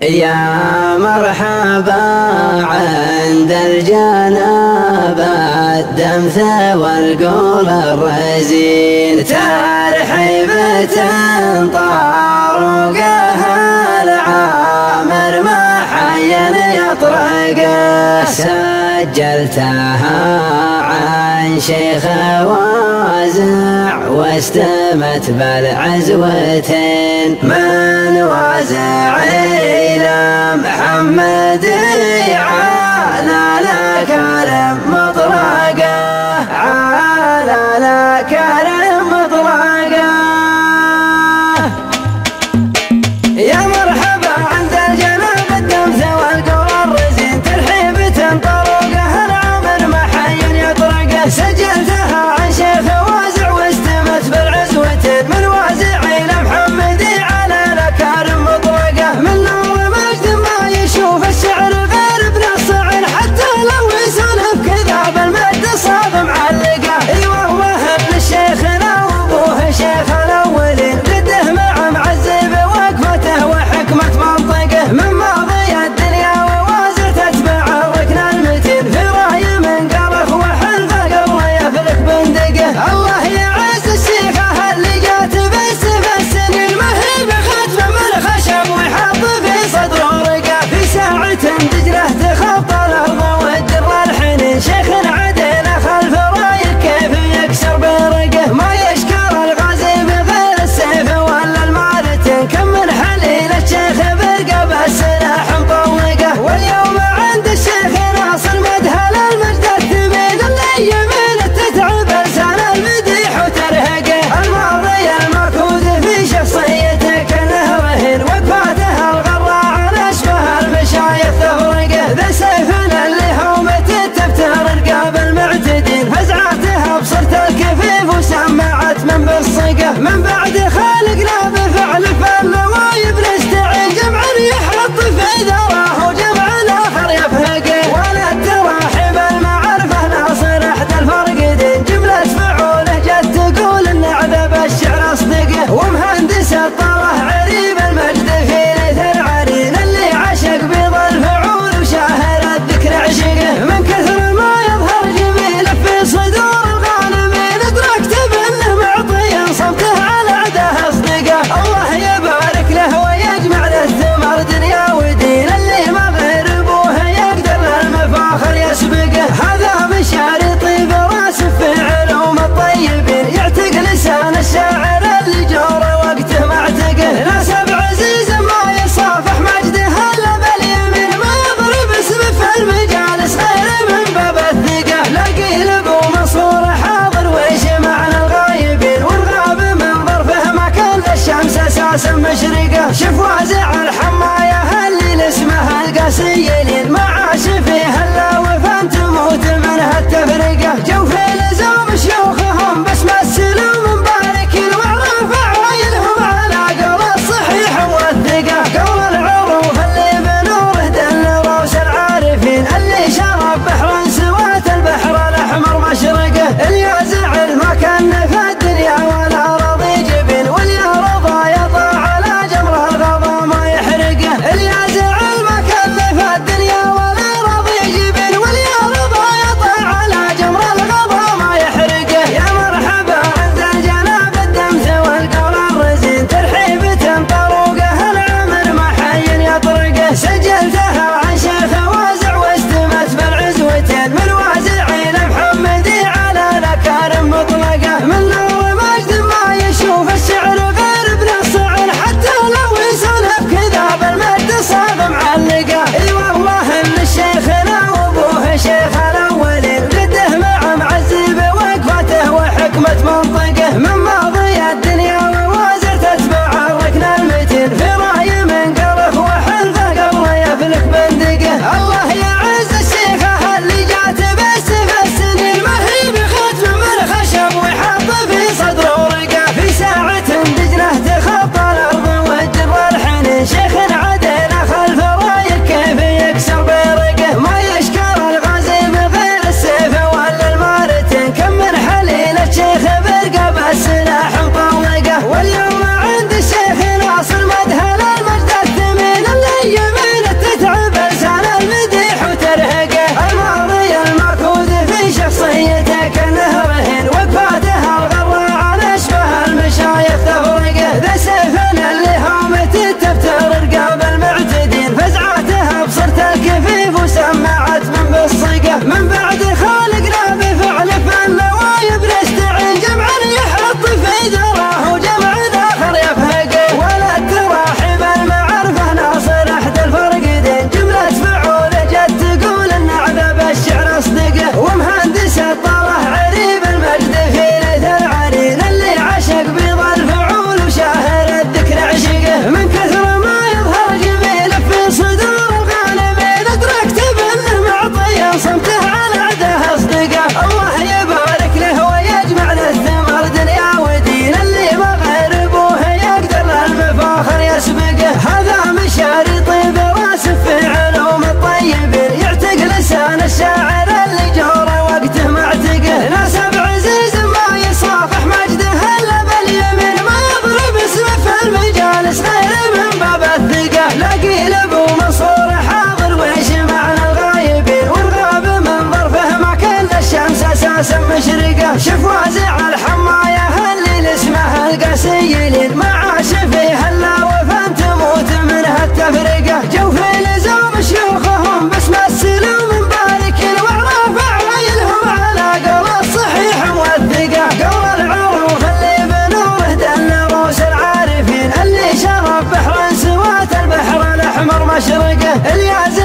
يا مرحبا عند الجنابة الدمث والقول الرزين، ترحيبة طارقها العامر ما حين يطرقه، سجلتها عن شيخ وازع واستمت بالعزوتين، من وازع إلى محمد على الكرم مطرقه، على الكرم مطرقه. يا مرحبا عند الجناب الدمث والقول الرزين، ترحيبة طرقها العامر ما حي يطرقه، سجلتها عن شيخ وازع واستمت بالعزوتين، من وازع إلى محمد على الكرم مطرقه، من نور مجد ما يشوف الشعر غير بنص، حتى لو يسولف كذا بالمجد صاب معلقه. ايوه وهب لشيخنا وابوه شيخ الاولين، قده مع معزب وقفته وحكمة منطقه، من ماضي الدنيا ووازر تتبع الركن المتين، في راي من قرخ وحلفه قبل يفلك بندقه. الله يعز الشيخه اللي جات بالسيف السنين، ما هي بختمه من خشب ويحط في صدره ورقه، في ساعة دجله تخطى الارض والدر الحنين، شيخ عدينا خلف رايك كيف يكسر برقه، ما يشكر الغازي بغير السيف ولا المعرتين، كم من حليل الشيخ برقه بالسلاح مطوقه. واليوم عند الشيخ ناصر مدهل المجد الثمين، اللي يمين تتعب لسان المديح وترهقه، الماضي المركوز في شخصيته كانه رهين، وقفاته الغراء على اشبه المشايخ تفرقه، ذا سيفنا اللي هومته تفتر رقاب المعتدين، فزعته بصرت الكفيف وسمعت من بالصقه، من بعد خالقنا بفعل فالنوايب نستعين، جمع يحط في ذراه وجمع الاخر يفهقه، ولا التراحب المعرفه ناصر احدى الفرقدين، جمله فعوله جت تقول ان عذب الشعر اصدقه، ومهندس الطره عريب المجد في ليث العرين، اللي عشق بيض الفعول وشاهر الذكر عشقه، من كثر ما يظهر جميل في صدور الغانمين، ادركت بانه معطي صمته على عده اصدقه. الله يبارك له ويجمع له ثمر دنيا ودين، اللي ما غير ابوه يقدر للمفاخر يسبقه، هذا مشاري طيب راس في علوم الطيبين، يعتق لسان الشاعر اللي جوره وقته معتقه، نسب عزيز ما يصافح مجده الا باليمين، ما يضرب اسمه في المجالس غير من باب الثقه، لاقي لابو منصور حاضر ويش معنى الغايبين، والغاب من ظرفه ما كان للشمس اساسا مشرقه، شوف وازع الحمايه اللي اسمها القاسيين، ما عاش فيها الا وفان تموت منها التفرقه، جو في لزوم شيوخهم بس مثلوا من باركين، وعرف عوايلهم على قول الصحيح والثقه، قول العروف اللي بنوره دل روس العارفين، اللي شرب بحر سوات البحر الاحمر مشرقه، اللي زعل ما كان في الدنيا ولا رضي جبين، واللي رضى يطاع على جمر الغضا ما يحرقه، اللي زعل ما كان في الدنيا ولا رضي جبين، واللي رضى يطاع على جمر الغضا ما يحرقه. يا مرحبا عند الجناب الدمث والقول الرزين، ترحيبة طروقها العامر ما حي يطرقه، سجلتها عن شيخ وازع واستمت بالعزوتين، من وازع الى محمد على الكرم مطلقه، من نور مجد ما يشوف الشعر غير بنص، حتى لو يسولف كذا بالمجد صاب معلقه. اي والله ان شيخنا وابوه شيخ الاولين، قده مع معزب وقفته وحكمة منطقه، من ماضي الدنيا ووازر تتبع الركن المتين، في راي من قرخ وحلفه قبل يفلك الياس